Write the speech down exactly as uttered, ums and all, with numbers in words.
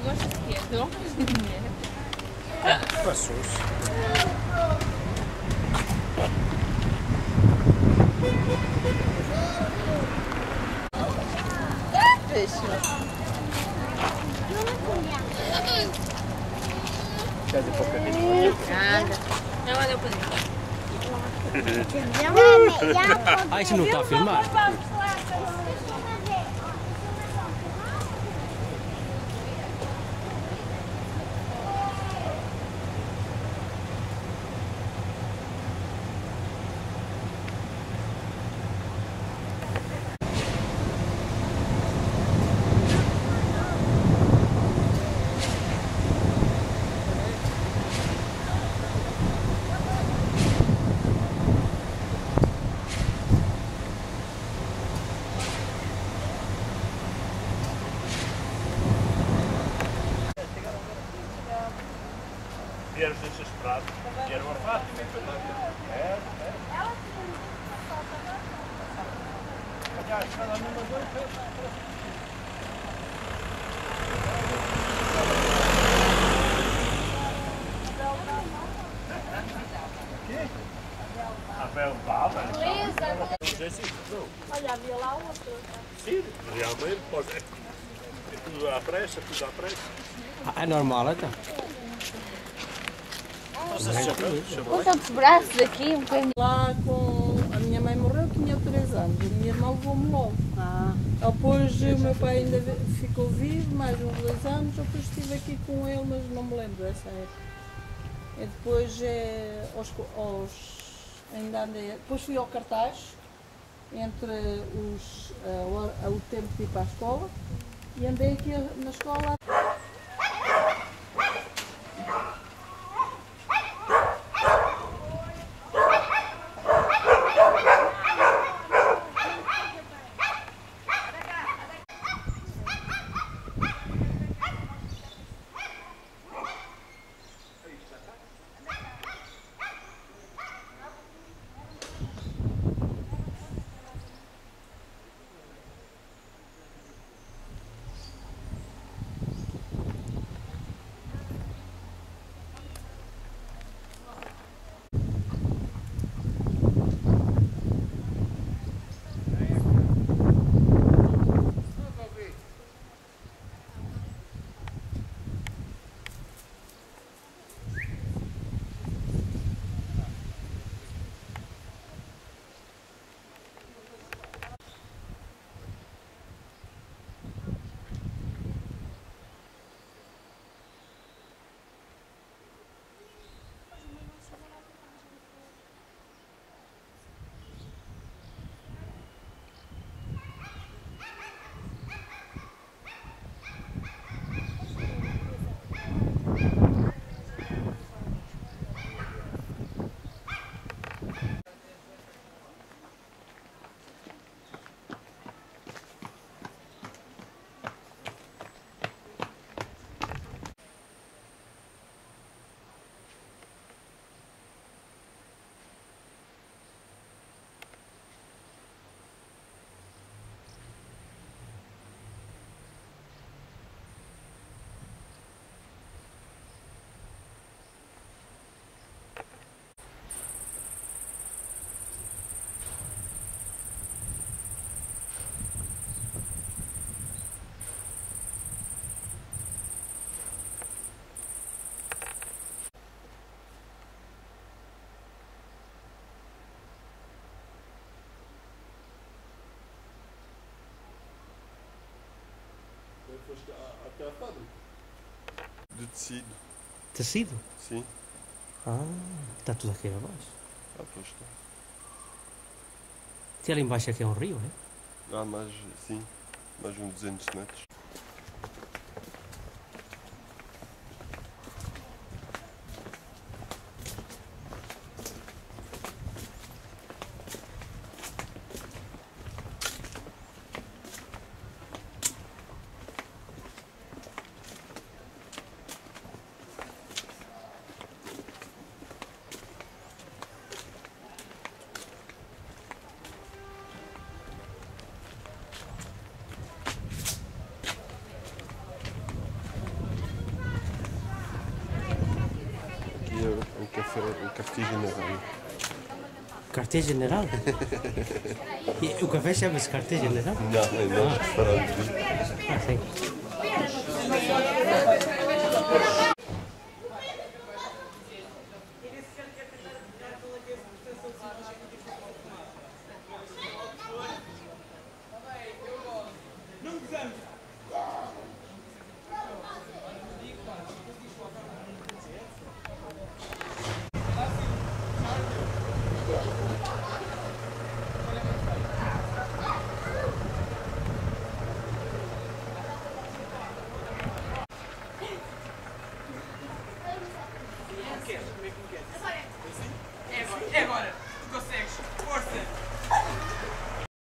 gostas de quê? De Passou-se. Peixe. Quer dizer, pouca gente. Nada. Não, olha o peixe. Ah, isso não está a filmar? Vieram desses pratos, vieram a Fátima e foi lá. É, é. Aliás, está lá numa coisa. Aqui? Abel Baba? Olha, havia lá outro. Sim, realmente, pode. É tudo à pressa, tudo à pressa. Ah, é normal, então. Com tantos braços aqui, um bocadinho. Lá com... A minha mãe morreu, tinha três anos. A minha irmã levou-me logo. Ah. Depois o meu pai ainda ficou vivo, mais uns dois anos. Depois estive aqui com ele, mas não me lembro dessa época. E depois é, aos, aos, ainda andei, depois fui ao cartaz, entre os, uh, o, o tempo de ir para a escola. E andei aqui na escola. Foste até a fábrica? De tecido. Tecido? Sim. Ah, está tudo aqui abaixo. Ah, pois está. Se ali embaixo aqui é um rio, é? Ah, mais, sim. Mais uns duzentos metros. café, o café general. Café General? E o café chama-se Café General? Não, é nós que paramos de Ah, sim. Não gozamos.